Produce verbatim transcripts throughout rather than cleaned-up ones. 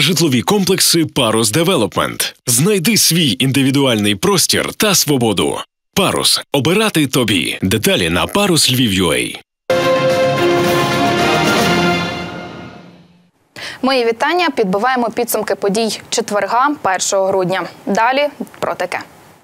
Житлові комплекси «Парус Девелопмент». Знайди свій індивідуальний простір та свободу. «Парус» – обирати тобі. Деталі на парус львів крапка ю а. Мої вітання. Підбиваємо підсумки подій четверга, першого грудня. Далі про таке.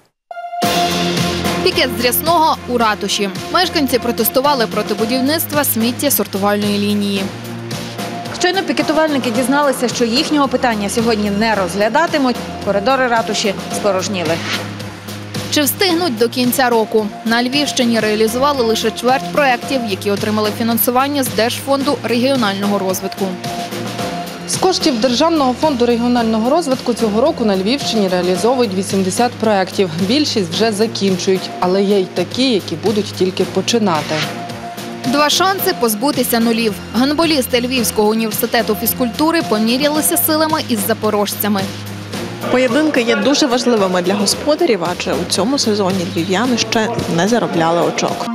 Пікет з Рясного у ратуші. Мешканці протестували проти будівництва сміттєсортувальної лінії. Щойно пікетувальники дізналися, що їхнього питання сьогодні не розглядатимуть, коридори ратуші спорожніли. Чи встигнуть до кінця року? На Львівщині реалізували лише чверть проєктів, які отримали фінансування з Держфонду регіонального розвитку. З коштів Державного фонду регіонального розвитку цього року на Львівщині реалізовують вісімдесят проєктів. Більшість вже закінчують, але є й такі, які будуть тільки починати. Два шанси позбутися нулів. Гандболісти Львівського університету фізкультури помірялися силами із запорожцями. Поєдинки є дуже важливими для господарів, адже у цьому сезоні львів'яни ще не заробляли очок.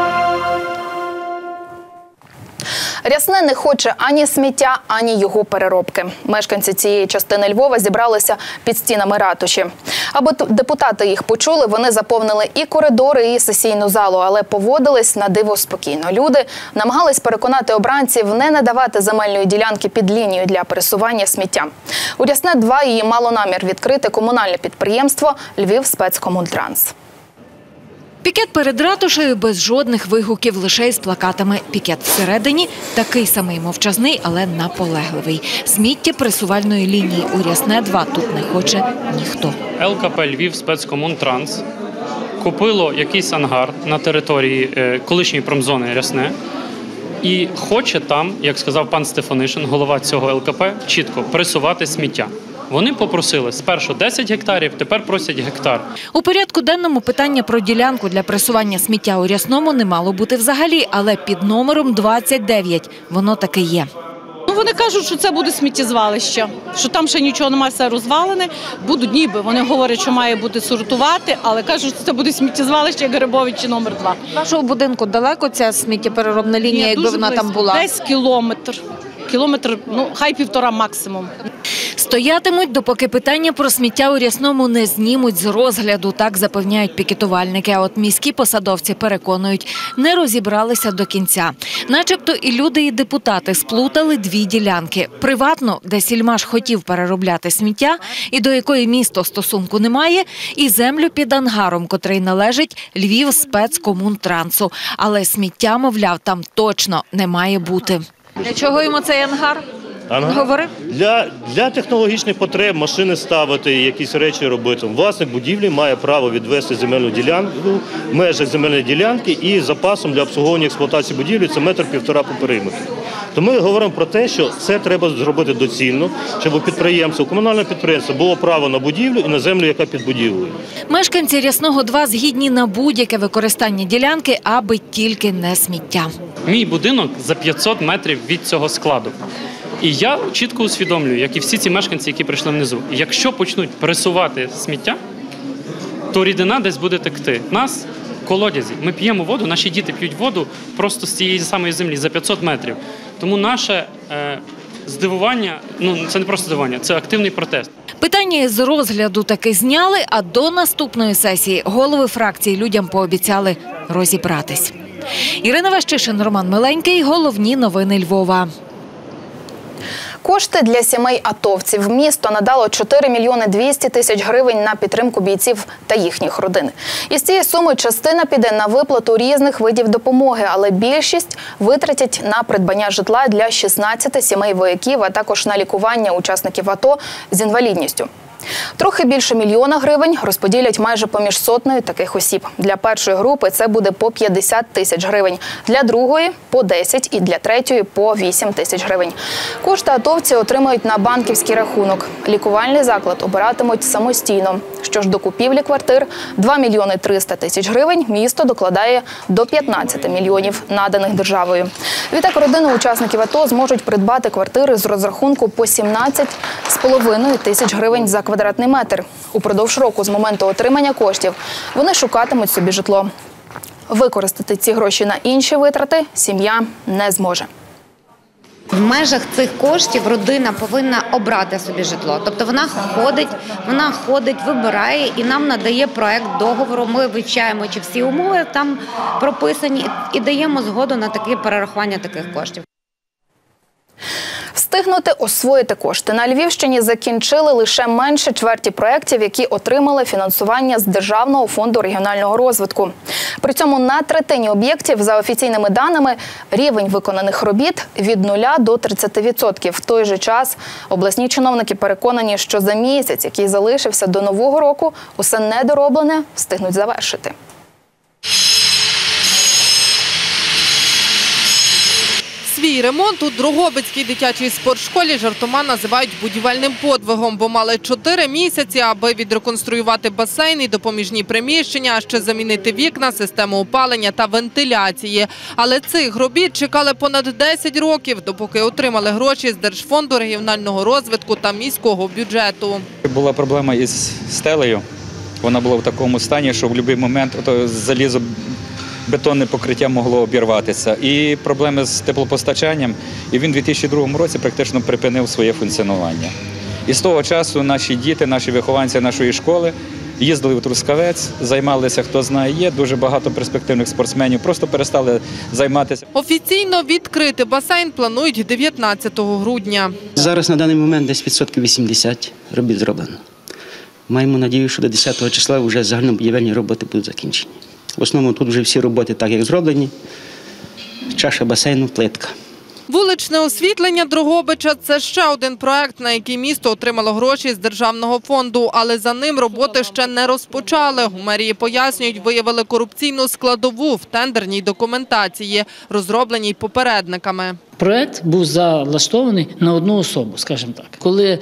Рясне не хоче ані сміття, ані його переробки. Мешканці цієї частини Львова зібралися під стінами ратуші. Аби депутати їх почули, вони заповнили і коридори, і сесійну залу, але поводились на диво спокійно. Люди намагались переконати обранців не надавати земельної ділянки під лінію для пересування сміття. У Рясне два її мало намір відкрити комунальне підприємство «Львівспецкомунтранс». Пікет перед ратушею без жодних вигуків, лише із плакатами. Пікет всередині такий самий мовчазний, але наполегливий. Сміття пресувальної лінії у Рясне два тут не хоче ніхто. Ел Ка Пе «Львівспецкомунтранс» купило якийсь ангар на території колишньої промзони Рясне і хоче там, як сказав пан Стефанишин, голова цього Ел Ка Пе, чітко пресувати сміття. Вони попросили спершу десять гектарів, тепер просять гектар. У порядку денному питання про ділянку для пресування сміття у Рясному не мало бути взагалі, але під номером двадцять дев'ять воно таки є. Ну, вони кажуть, що це буде сміттєзвалище, що там ще нічого немає, все розвалене. Будуть ніби, вони говорять, що має бути сортувати, але кажуть, що це буде сміттєзвалище Грибовичі номер два. Вашого будинку далеко ця сміттєпереробна лінія, Ні, якби вона близько. там була? Десь кілометр. Кілометр, ну, хай півтора максимум. Стоятимуть, допоки питання про сміття у Рясному не знімуть з розгляду, так запевняють пікетувальники. А от міські посадовці переконують, не розібралися до кінця. Начебто і люди, і депутати сплутали дві ділянки. Приватну, де Сільмаш хотів переробляти сміття, і до якої місто стосунку немає, і землю під ангаром, котрий належить Львівспецкомунтрансу. Але сміття, мовляв, там точно не має бути. Для чого йому цей ангар? Ангар? Говори. Для, для технологічних потреб, машини ставити, якісь речі робити. Власник будівлі має право відвести земельну ділянку в межах земельної ділянки і запасом для обслуговування експлуатації будівлі це метр-півтора по периметру. Тому ми говоримо про те, що це треба зробити доцільно, щоб у підприємства, у комунального підприємства було право на будівлю і на землю, яка під будівлею. Мешканці Рясного два згідні на будь-яке використання ділянки, аби тільки не сміття. Мій будинок за п'ятсот метрів від цього складу. І я чітко усвідомлюю, як і всі ці мешканці, які прийшли внизу, якщо почнуть пресувати сміття, то рідина десь буде текти. Нас колодязі. Ми п'ємо воду, наші діти п'ють воду просто з цієї самої землі за п'ятсот метрів. Тому наше е, здивування, ну це не просто здивування, це активний протест. Питання з розгляду таки зняли, а до наступної сесії голови фракцій людям пообіцяли розібратись. Ірина Ващишин, Роман Миленький. Головні новини Львова. Кошти для сімей атовців. Місто надало чотири мільйони двісті тисяч гривень на підтримку бійців та їхніх родин. Із цієї суми частина піде на виплату різних видів допомоги, але більшість витратять на придбання житла для шістнадцяти сімей вояків, а також на лікування учасників АТО з інвалідністю. Трохи більше мільйона гривень розподілять майже поміж сотнею таких осіб. Для першої групи це буде по п'ятдесят тисяч гривень, для другої – по десять і для третьої – по вісім тисяч гривень. Кошти атовці отримають на банківський рахунок. Лікувальний заклад обиратимуть самостійно. Що ж до купівлі квартир – два мільйони триста тисяч гривень місто докладає до п'ятнадцяти мільйонів, наданих державою. Відтак родини учасників АТО зможуть придбати квартири з розрахунку по сімнадцять з половиною тисяч гривень за квадратний метр. Упродовж року з моменту отримання коштів вони шукатимуть собі житло. Використати ці гроші на інші витрати сім'я не зможе. В межах цих коштів родина повинна обрати собі житло. Тобто вона ходить, вона ходить, вибирає і нам надає проект договору. Ми вивчаємо, чи всі умови там прописані і даємо згоду на таке перерахування таких коштів. Встигнути освоїти кошти. На Львівщині закінчили лише менше чверті проєктів, які отримали фінансування з Державного фонду регіонального розвитку. При цьому на третині об'єктів, за офіційними даними, рівень виконаних робіт від нуля до тридцяти відсотків. В той же час обласні чиновники переконані, що за місяць, який залишився до Нового року, усе недороблене встигнуть завершити. Свій ремонт у Дрогобицькій дитячій спортшколі жартома називають будівельним подвигом, бо мали чотири місяці, аби відреконструювати басейн і допоміжні приміщення, а ще замінити вікна, систему опалення та вентиляції. Але цих робіт чекали понад десять років, допоки отримали гроші з Держфонду регіонального розвитку та міського бюджету. Була проблема із стелею. Вона була в такому стані, що в будь-який момент залізо бетонне покриття могло обірватися. І проблеми з теплопостачанням. І він у дві тисячі другому році практично припинив своє функціонування. І з того часу наші діти, наші вихованці нашої школи їздили в Трускавець, займалися, хто знає, є дуже багато перспективних спортсменів, просто перестали займатися. Офіційно відкрити басейн планують дев'ятнадцятого грудня. Зараз на даний момент десь відсотків вісімдесят робіт зроблено. Маємо надію, що до десятого числа вже загальнобудівельні роботи будуть закінчені. В основному тут вже всі роботи так, як зроблені. Чаша басейну, плитка. Вуличне освітлення Дрогобича – це ще один проект, на який місто отримало гроші з Державного фонду. Але за ним роботи ще не розпочали. У мерії пояснюють, виявили корупційну складову в тендерній документації, розробленій попередниками. Проект був залаштований на одну особу, скажімо так. Коли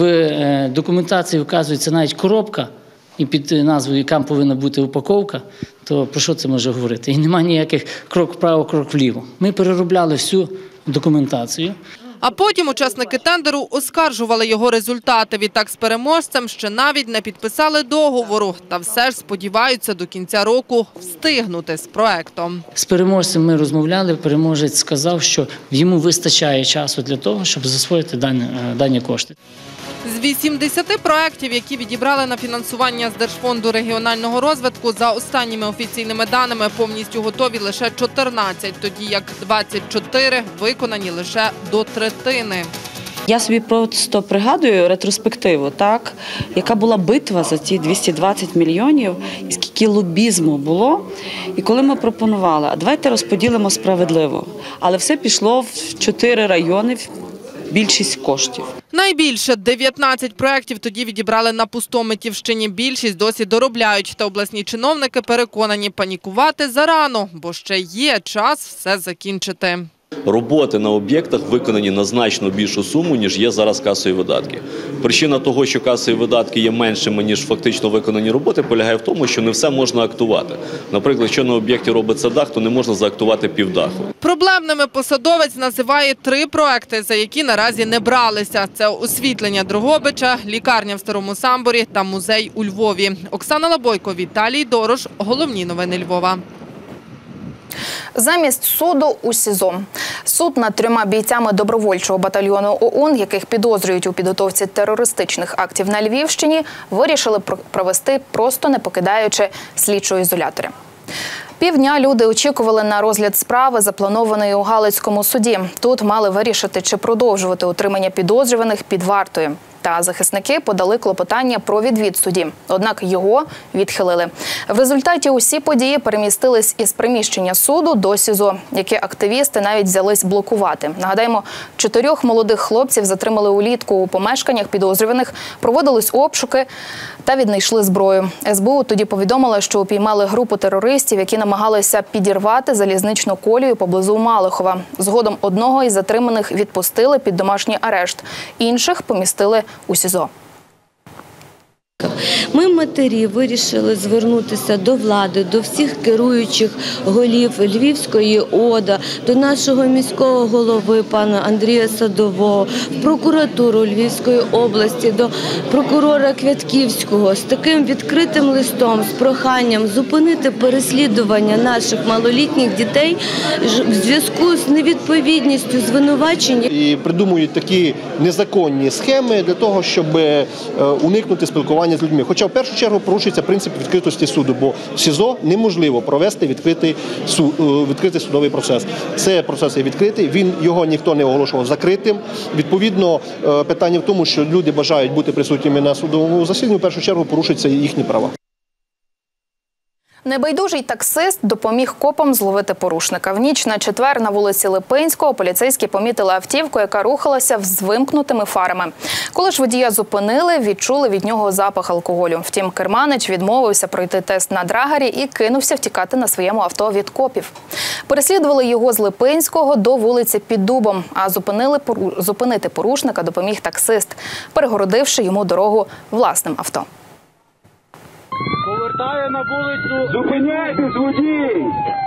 в документації вказується навіть коробка, і під назвою, яка повинна бути упаковка, то про що це може говорити? І немає ніяких крок вправо, крок вліво. Ми переробляли всю документацію. А потім учасники тендеру оскаржували його результати. Відтак з переможцем ще навіть не підписали договору. Та все ж сподіваються до кінця року встигнути з проектом. З переможцем ми розмовляли. Переможець сказав, що йому вистачає часу для того, щоб засвоїти дані, дані кошти. З вісімдесяти проєктів, які відібрали на фінансування з Держфонду регіонального розвитку, за останніми офіційними даними повністю готові лише чотирнадцять, тоді як двадцять чотири виконані лише до третини. Я собі просто пригадую ретроспективу, так, яка була битва за ці двісті двадцять мільйонів, і скільки лобізму було. І коли ми пропонували, а давайте розподілимо справедливо, але все пішло в чотири райони, більшість коштів. Найбільше – дев'ятнадцять проєктів тоді відібрали на Пустомитівщині. Більшість досі доробляють. Та обласні чиновники переконані, панікувати зарано, бо ще є час все закінчити. Роботи на об'єктах виконані на значно більшу суму, ніж є зараз касові видатки. Причина того, що касові видатки є меншими, ніж фактично виконані роботи, полягає в тому, що не все можна актувати. Наприклад, якщо на об'єкті робиться дах, то не можна заактувати півдаху. Проблемними посадовець називає три проекти, за які наразі не бралися. Це освітлення Дрогобича, лікарня в Старому Самборі та музей у Львові. Оксана Лабойко, Віталій Дорош. Головні новини Львова. Замість суду у СІЗО. Суд над трьома бійцями добровольчого батальйону ОУН, яких підозрюють у підготовці терористичних актів на Львівщині, вирішили провести, просто не покидаючи слідчого ізолятора. Півдня люди очікували на розгляд справи, запланованої у Галицькому суді. Тут мали вирішити, чи продовжувати утримання підозрюваних під вартою. Та захисники подали клопотання про відвід судді. Однак його відхилили. В результаті усі події перемістились із приміщення суду до СІЗО, яке активісти навіть взялись блокувати. Нагадаємо, чотирьох молодих хлопців затримали улітку у помешканнях підозрюваних, проводились обшуки та віднайшли зброю. ес бе у тоді повідомила, що упіймали групу терористів, які намагалися підірвати залізничну колію поблизу Малихова. Згодом одного із затриманих відпустили під домашній арешт, інших помістили у СІЗО. Ми, матері, вирішили звернутися до влади, до всіх керуючих голів Львівської ОДА, до нашого міського голови пана Андрія Садового, в прокуратуру Львівської області, до прокурора Квятківського з таким відкритим листом, з проханням зупинити переслідування наших малолітніх дітей в зв'язку з невідповідністю звинувачень. І придумують такі незаконні схеми для того, щоб уникнути спілкування з людьми. Хоча в першу чергу порушується принцип відкритості суду, бо в СІЗО неможливо провести відкритий, суд, відкритий судовий процес. Це процес є відкритий, він, його ніхто не оголошував закритим. Відповідно, питання в тому, що люди бажають бути присутніми на судовому засіданні, в першу чергу порушуються їхні права. Небайдужий таксист допоміг копам зловити порушника. В ніч на четвер на вулиці Липинського поліцейські помітили автівку, яка рухалася з вимкнутими фарами. Коли ж водія зупинили, відчули від нього запах алкоголю. Втім, керманич відмовився пройти тест на драгері і кинувся втікати на своєму авто від копів. Переслідували його з Липинського до вулиці Під Дубом, а зупинили, зупинити порушника допоміг таксист, перегородивши йому дорогу власним авто. Повертаю на вулицю. Зупиняйтесь, водій!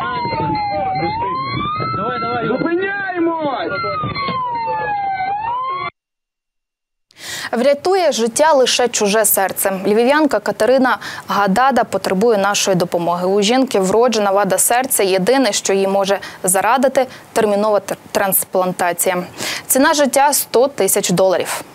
Давай, давай. Зупиняємось! Врятує життя лише чуже серце. Львів'янка Катерина Гадада потребує нашої допомоги. У жінки вроджена вада серця. Єдине, що їй може зарадити – термінова трансплантація. Ціна життя – сто тисяч доларів.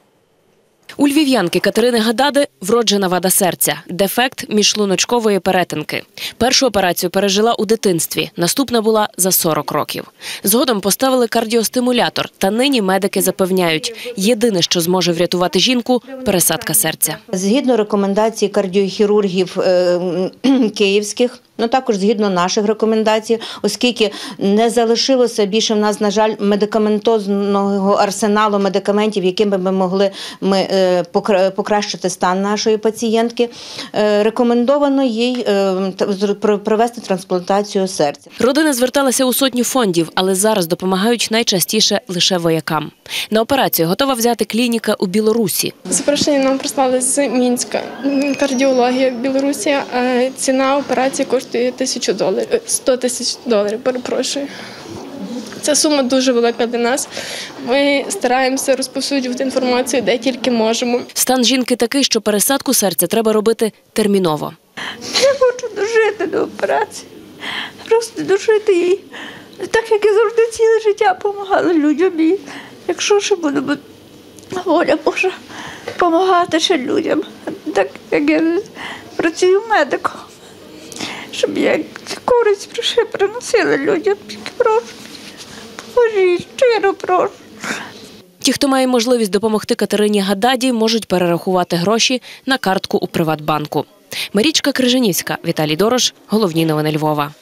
У львів'янки Катерини Гадади вроджена вада серця – дефект міжшлуночкової перетинки. Першу операцію пережила у дитинстві, наступна була за сорок років. Згодом поставили кардіостимулятор, та нині медики запевняють – єдине, що зможе врятувати жінку – пересадка серця. Згідно рекомендацій кардіохірургів е, київських, ну також згідно наших рекомендацій, оскільки не залишилося більше в нас, на жаль, медикаментозного арсеналу медикаментів, якими ми могли ми, е, покращити стан нашої пацієнтки, е, рекомендовано їй е, провести трансплантацію серця. Родина зверталася у сотню фондів, але зараз допомагають найчастіше лише воякам. На операцію готова взяти клініка у Білорусі. Запрошення нам прислали з Мінська. Кардіологія Білорусі. Ціна операції коштує тисячу доларів, сто тисяч доларів, перепрошую. Ця сума дуже велика для нас. Ми стараємося розповсюджувати інформацію, де тільки можемо. Стан жінки такий, що пересадку серця треба робити терміново. Я хочу дожити до операції, просто дожити її. Так, як я завжди ціле життя допомагала людям. І якщо ще буде воля Божа, допомагати ще людям, так як я працюю медиком, щоб я користь приносила людям. Прошу, поможіть, щиро прошу. Ті, хто має можливість допомогти Катерині Гададі, можуть перерахувати гроші на картку у Приватбанку. Марічка Крижанівська, Віталій Дорош. Головні новини Львова.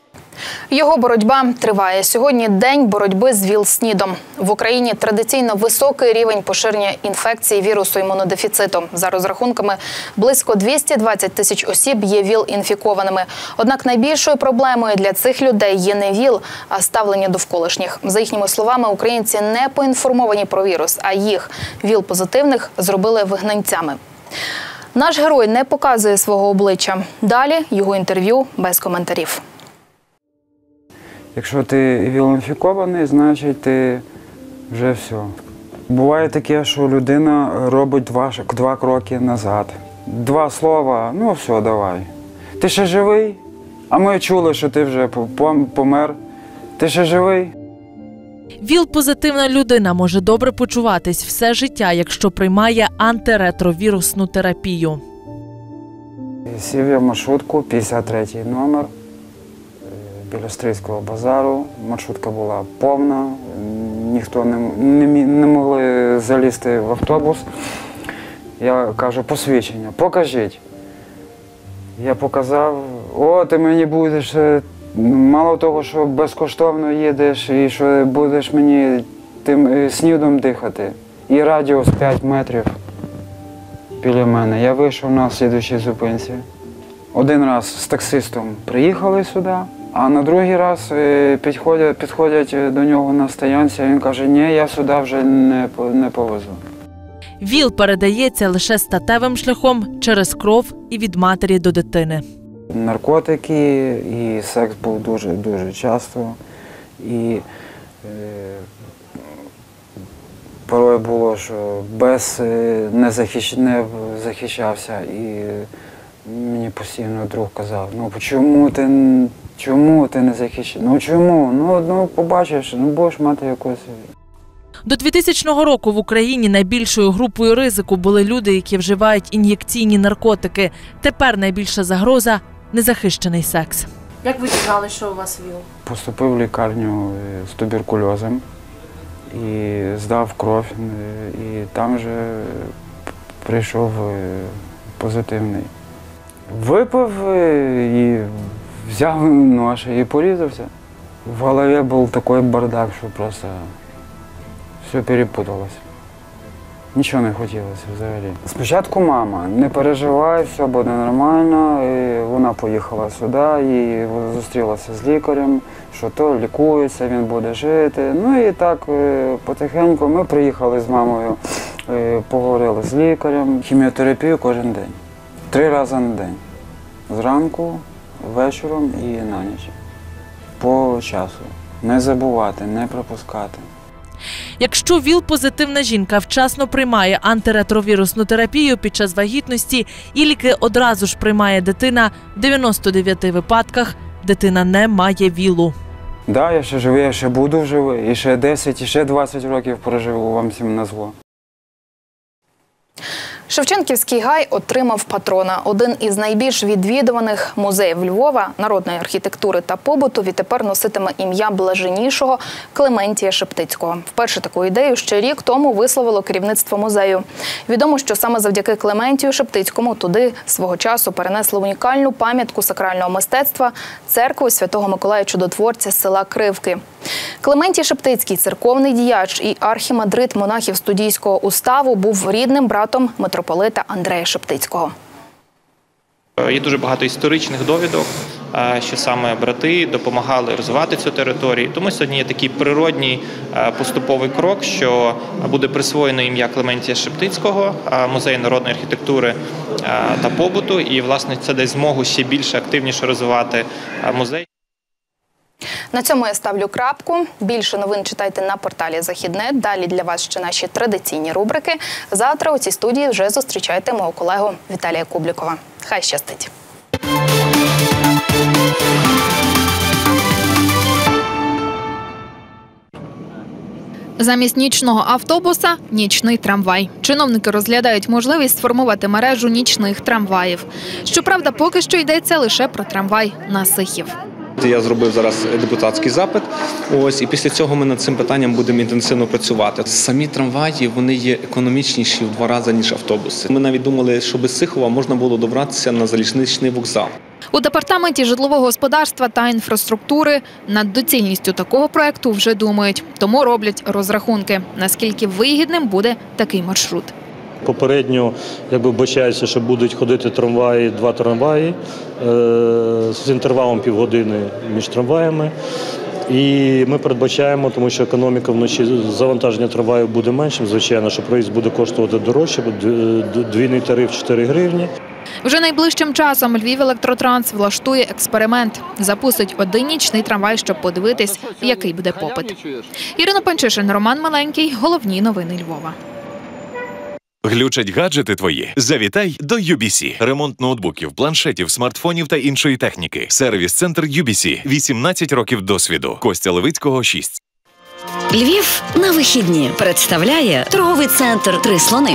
Його боротьба триває. Сьогодні день боротьби з ВІЛ-СНІДом. В Україні традиційно високий рівень поширення інфекції вірусу імунодефіциту. За розрахунками, близько двісті двадцять тисяч осіб є ВІЛ-інфікованими. Однак найбільшою проблемою для цих людей є не ВІЛ, а ставлення довколишніх. За їхніми словами, українці не поінформовані про вірус, а їх, ВІЛ-позитивних, зробили вигнанцями. Наш герой не показує свого обличчя. Далі його інтерв'ю без коментарів. Якщо ти ВІЛ-інфікований, значить ти вже все. Буває таке, що людина робить два, два кроки назад. Два слова, ну все, давай. Ти ще живий? А ми чули, що ти вже помер. Ти ще живий? ВІЛ-позитивна людина може добре почуватись все життя, якщо приймає антиретровірусну терапію. Сів я в маршрутку, п'ятдесят третій номер. Біля Стрийського базару. Маршрутка була повна, ніхто не, не, не могли залізти в автобус. Я кажу, посвідчення, покажіть. Я показав, о, ти мені будеш, мало того, що безкоштовно їдеш і що будеш мені тим снідом дихати. І радіус п'ять метрів біля мене. Я вийшов на слідуючій зупинці. Один раз з таксистом приїхали сюди. А на другий раз підходять, підходять до нього на стоянці, він каже, ні, я сюди вже не, не повезу. ВІЛ передається лише статевим шляхом через кров і від матері до дитини. Наркотики і секс був дуже-дуже часто. І е, порой було, що без не, захищ, не захищався. І мені постійно друг казав, ну чому ти, чому ти не захищаєш? Ну чому? Ну, ну побачиш, ну будеш мати якось. До двохтисячного року в Україні найбільшою групою ризику були люди, які вживають ін'єкційні наркотики. Тепер найбільша загроза – незахищений секс. Як ви дізналися, що у вас ВІЛ? Поступив в лікарню з туберкульозом і здав кров, і там же прийшов позитивний. Випив і взяв нож і порізався. В голові був такий бардак, що просто все перепуталося. Нічого не хотілося взагалі. Спочатку мама, не переживай, все буде нормально. І вона поїхала сюди і зустрілася з лікарем, що то лікується, він буде жити. Ну і так потихеньку ми приїхали з мамою, поговорили з лікарем. Хіміотерапію кожен день. Три рази на день. Зранку, вечором і на ніч. По часу. Не забувати, не пропускати. Якщо ВІЛ-позитивна жінка вчасно приймає антиретровірусну терапію під час вагітності і ліки одразу ж приймає дитина, в дев'яноста дев'яти випадках дитина не має ВІЛу. Так, да, я ще живий, я ще буду живий, і ще десять, і ще двадцять років проживу, вам всім на зло. Шевченківський гай отримав патрона. Один із найбільш відвідуваних музеїв Львова, народної архітектури та побуту, відтепер носитиме ім'я блаженнішого Клементія Шептицького. Вперше таку ідею ще рік тому висловило керівництво музею. Відомо, що саме завдяки Клементію Шептицькому туди свого часу перенесли унікальну пам'ятку сакрального мистецтва – церкву Святого Миколая Чудотворця з села Кривки. Клементій Шептицький – церковний діяч і архімандрит монахів Студійського уставу, був рідним братом митрополита Андрея Шептицького. Є дуже багато історичних довідок, що саме брати допомагали розвивати цю територію. Тому сьогодні є такий природній поступовий крок, що буде присвоєно ім'я Клементія Шептицького, музею народної архітектури та побуту. І, власне, це дасть змогу ще більше активніше розвивати музей. На цьому я ставлю крапку. Більше новин читайте на порталі «Західне». Далі для вас ще наші традиційні рубрики. Завтра у цій студії вже зустрічайте мого колегу Віталія Кублікова. Хай щастить! Замість нічного автобуса – нічний трамвай. Чиновники розглядають можливість сформувати мережу нічних трамваїв. Щоправда, поки що йдеться лише про трамвай на Сихів. Я зробив зараз депутатський запит, ось, і після цього ми над цим питанням будемо інтенсивно працювати. Самі трамваї, вони є економічніші в два рази, ніж автобуси. Ми навіть думали, що без Сихова можна було добратися на залізничний вокзал. У департаменті житлового господарства та інфраструктури над доцільністю такого проєкту вже думають. Тому роблять розрахунки, наскільки вигідним буде такий маршрут. Попередньо, якби вбачається, що будуть ходити трамваї, два трамваї е, з інтервалом півгодини між трамваями. І ми передбачаємо, тому що економіка вночі, завантаження трамваїв буде меншим, звичайно, що проїзд буде коштувати дорожче, двійний тариф чотири гривні. Вже найближчим часом Львівелектротранс влаштує експеримент. Запустить один нічний трамвай, щоб подивитись, який буде попит. Ірина Панчишин, Роман Миленький. Головні новини Львова. Глючать гаджети твої? Завітай до ю бі сі. Ремонт ноутбуків, планшетів, смартфонів та іншої техніки. Сервіс-центр ю бі сі. вісімнадцять років досвіду. Костя Левицького, шість. Львів на вихідні представляє торговий центр «Три слони».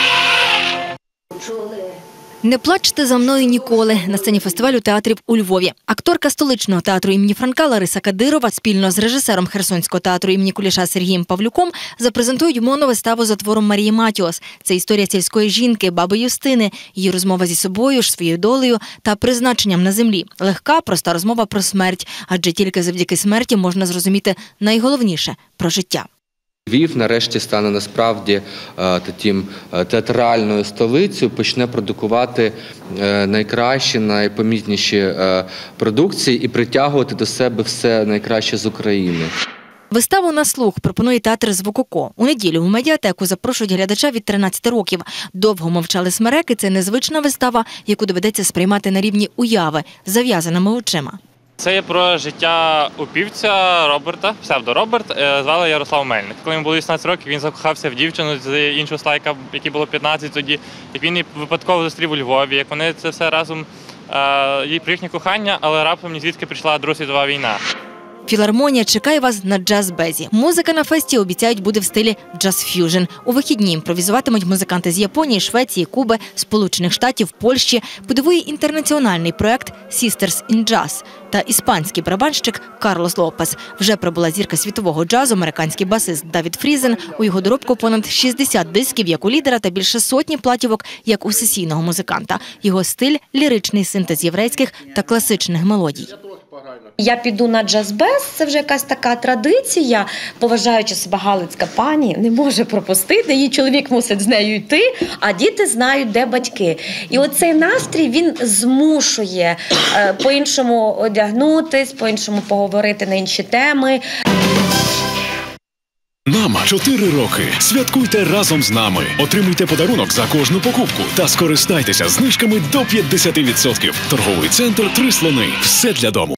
«Не плачте за мною ніколи» на сцені фестивалю театрів у Львові. Акторка столичного театру імені Франка Лариса Кадирова спільно з режисером Херсонського театру імені Куліша Сергієм Павлюком запрезентують моновиставу за твором Марії Матіос. Це історія сільської жінки, баби Юстини, її розмова зі собою, ж своєю долею та призначенням на землі. Легка, проста розмова про смерть, адже тільки завдяки смерті можна зрозуміти найголовніше – про життя. Львів нарешті стане насправді таким театральною столицею, почне продукувати найкращі, найпомітніші продукції і притягувати до себе все найкраще з України. Виставу на слух пропонує театр «Звукоко». У неділю в медіатеку запрошують глядача від тринадцяти років. «Довго мовчали смереки» – це незвична вистава, яку доведеться сприймати на рівні уяви, з зав'язаними очима. Це є про життя упівця Роберта, псевдо-Роберт, звали Ярослав Мельник. Коли йому було вісімнадцять років, він закохався в дівчину з іншого стайка, якій було п'ятнадцять тоді, як він її випадково зустрів у Львові, як вони це все разом, їй про їхнє кохання, але раптом ні звідки прийшла Друга світова війна. Філармонія чекає вас на джаз-безі. Музика на фесті, обіцяють, буде в стилі джаз-ф'южн. У вихідні імпровізуватимуть музиканти з Японії, Швеції, Куби, Сполучених Штатів, Польщі. Подивує інтернаціональний проект «Sisters in Jazz» та іспанський барабанщик Карлос Лопес. Вже прибула зірка світового джазу, американський басист Давід Фрізен. У його доробку понад шістдесят дисків, як у лідера, та більше сотні платівок, як у сесійного музиканта. Його стиль – ліричний синтез єврейських та класичних мелодій. Я піду на джаз-без, це вже якась така традиція. Поважаючи себе галицька пані, не може пропустити, її чоловік мусить з нею йти, а діти знають, де батьки. І оцей настрій, він змушує е, по-іншому одягнутись, по-іншому поговорити на інші теми. Нам чотири роки. Святкуйте разом з нами. Отримуйте подарунок за кожну покупку та скористайтеся знижками до п'ятдесят відсотків. Торговий центр «Три слони». Все для дому.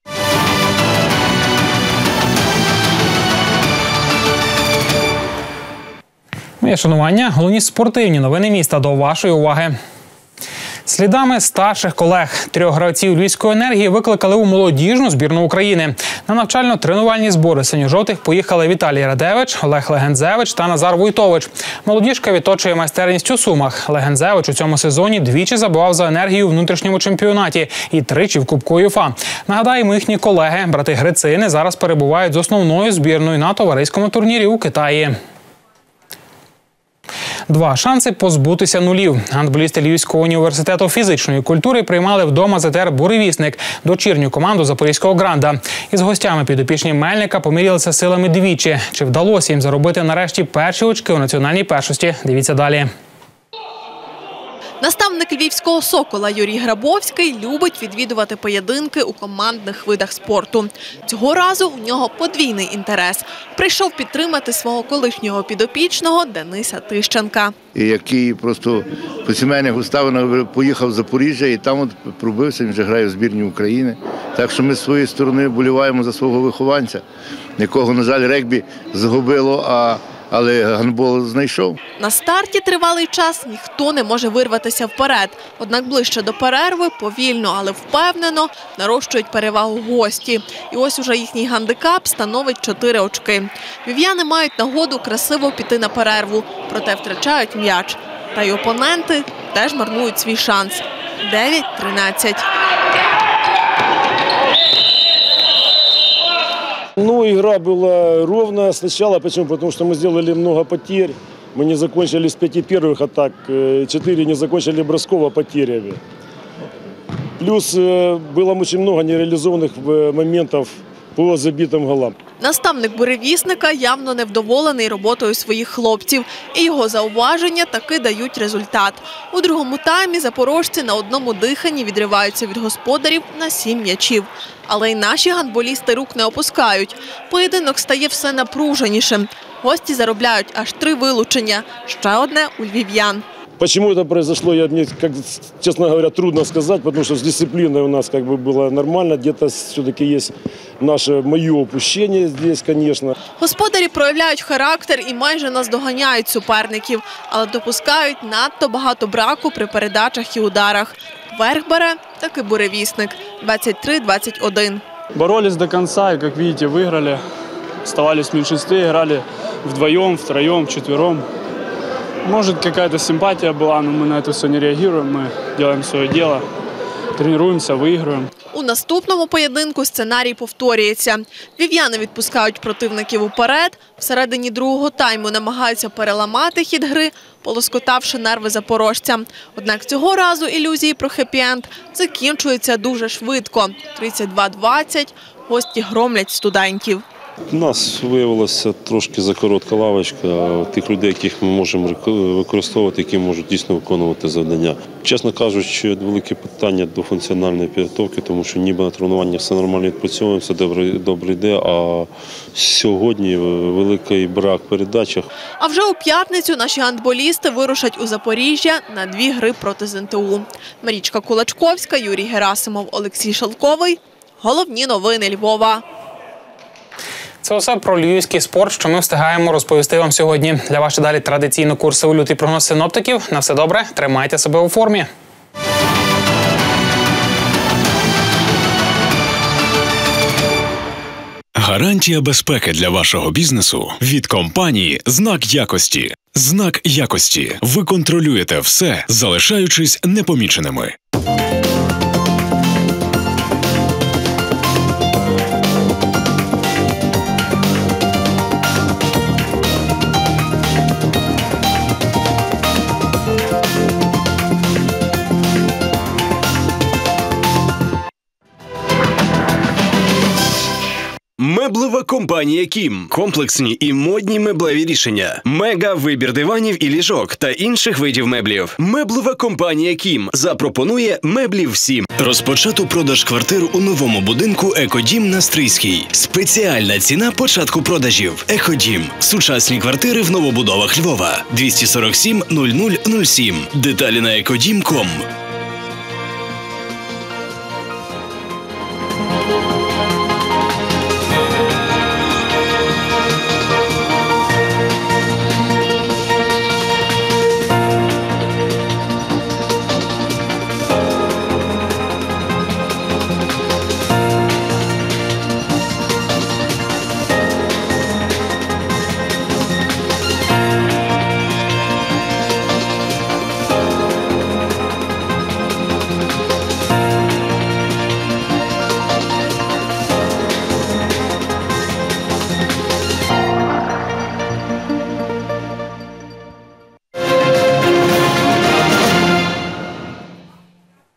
Моє шанування. Головні спортивні новини міста до вашої уваги. Слідами старших колег трьох гравців Львівської енергії викликали у молодіжну збірну України. На навчально-тренувальні збори синьо-жовтих поїхали Віталій Радевич, Олег Легензевич та Назар Войтович. Молодіжка відточує майстерність у Сумах. Легензевич у цьому сезоні двічі забивав за енергію у внутрішньому чемпіонаті і тричі в Кубку УЄФА. Нагадаємо, їхні колеги, брати Грицини, зараз перебувають з основною збірною на товариському турнірі у Китаї. Два шанси позбутися нулів. Гандболісти Львівського університету фізичної культури приймали вдома ЗТР «Буревісник» – дочірню команду Запорізького «Гранда». Із гостями підопічні Мельника помірялися силами двічі. Чи вдалося їм заробити нарешті перші очки у національній першості? Дивіться далі. Наставник львівського «Сокола» Юрій Грабовський любить відвідувати поєдинки у командних видах спорту. Цього разу у нього подвійний інтерес. Прийшов підтримати свого колишнього підопічного Дениса Тищенка. Який просто по сімейних обставинах поїхав в Запоріжжя і там от пробився, він вже грає в збірні України. Так що ми з своєї сторони вболіваємо за свого вихованця, якого, на жаль, регбі загубило, а але гандбол знайшов. На старті тривалий час ніхто не може вирватися вперед. Однак ближче до перерви повільно, але впевнено нарощують перевагу гості. І ось уже їхній гандикап становить чотири очки. Львів'яни мають нагоду красиво піти на перерву, проте втрачають м'яч. Та й опоненти теж марнують свій шанс. дев'ять тринадцять. Ну, игра была ровная сначала. Почему? Потому что мы сделали много потерь. Мы не закончили с пяти первых атак, четыре не закончили бросково потерями. Плюс было очень много нереализованных моментов по забитим голам. Наставник буревісника явно невдоволений роботою своїх хлопців. І його зауваження таки дають результат. У другому таймі запорожці на одному диханні відриваються від господарів на сім м'ячів. Але й наші гандболісти рук не опускають. Поєдинок стає все напруженішим. Гості заробляють аж три вилучення. Ще одне у львів'ян. Почему это произошло, я, мне, как, честно говоря, трудно сказать, потому что с дисциплиной у нас как бы было нормально. Где-то все-таки есть наше, мое упущение здесь, конечно. Господарі проявляють характер і майже наздоганяють суперників, але допускають надто багато браку при передачах і ударах. Верх бере таки буревісник – двадцять три двадцять один. Боролись до конца и, как видите, выиграли. Оставались в меньшинстве, играли вдвоем, втроем, вчетвером. Может, какая-то симпатия была, но мы на это все не реагируем. Мы делаем свое дело, тренируемся, выигрываем. У наступному поєдинку сценарій повторюється. Львів'яни відпускають противників уперед, всередині другого тайму намагаються переламати хід гри, полоскотавши нерви запорожцям. Однак цього разу ілюзії про хеппі-енд закінчуються дуже швидко. тридцять два двадцять гості громлять студентів. У нас виявилася трошки закоротка лавочка тих людей, яких ми можемо використовувати, які можуть дійсно виконувати завдання. Чесно кажучи, велике питання до функціональної підготовки, тому що ніби на тренуваннях все нормально відпрацьовуємо, все добре, добре йде, а сьогодні великий брак в передачах. А вже у п'ятницю наші гандболісти вирушать у Запоріжжя на дві гри проти зе ен те у. Марічка Кулачковська, Юрій Герасимов, Олексій Шелковий. Головні новини Львова. Це все про львівський спорт, що ми встигаємо розповісти вам сьогодні. Для вас далі традиційно курсовий лютий прогноз синоптиків. На все добре, тримайте себе у формі. Гарантія безпеки для вашого бізнесу від компанії «Знак якості». «Знак якості». Ви контролюєте все, залишаючись непоміченими. Меблева компанія «Кім». Комплексні і модні меблеві рішення. Мега вибір диванів і ліжок та інших видів меблів. Меблева компанія «Кім» запропонує меблів всім. Розпочато продаж квартир у новому будинку «Екодім» на Стрийській. Спеціальна ціна початку продажів. «Екодім». Сучасні квартири в новобудовах Львова. двісті сорок сім нуль нуль нуль сім. Деталі на екодім крапка ком.